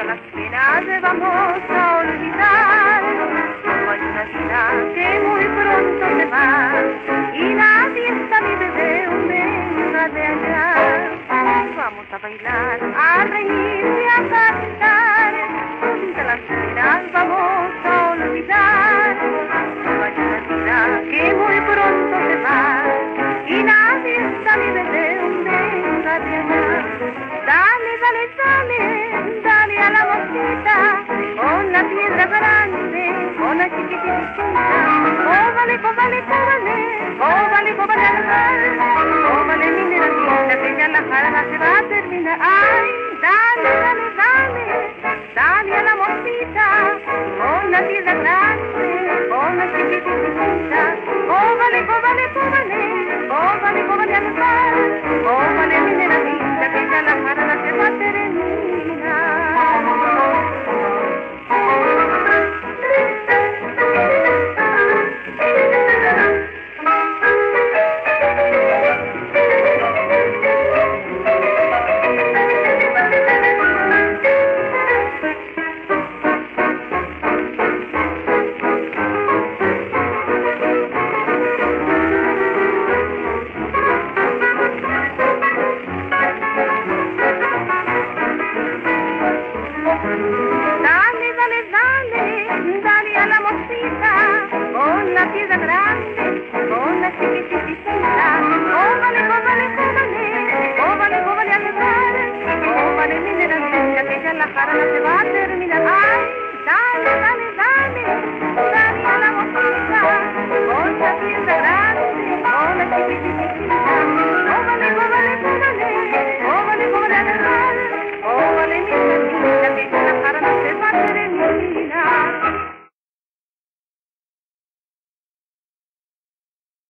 todas las penas vamos a olvidar. Solo hay una vida que muy pronto se va y nadie sabe de dónde vendrá de allá. Vamos a bailar, a reír y a cantar, juntas las penas vamos a olvidar. Solo hay una vida que muy pronto se va y nadie sabe de dónde vendrá de allá. Dale, dale, dale, dale a la mosquita, con la piedra grande, con la chiquitita. Cóbale, cóbale, cóbale, cóbale, cóbale al mar, cóbale mi nena linda, que ya la jarana se va a terminar. Ay, dale, dale, dale, dale a la mosquita, con la piedra grande, con la chiquitita. Cóbale, cóbale, cóbale, cóbale, cóbale al mar, cóbale mi nena linda, que ya la jarana se va a terminar. Dale, dale, dale, dale a la mosquita, con la piedra grande, con la chiquitita. Cóbale, cóbale, cóbale, cóbale, cóbale al mar, cóbale mi nena linda, que ya la jarana se va a terminar. Ay, dale, dale.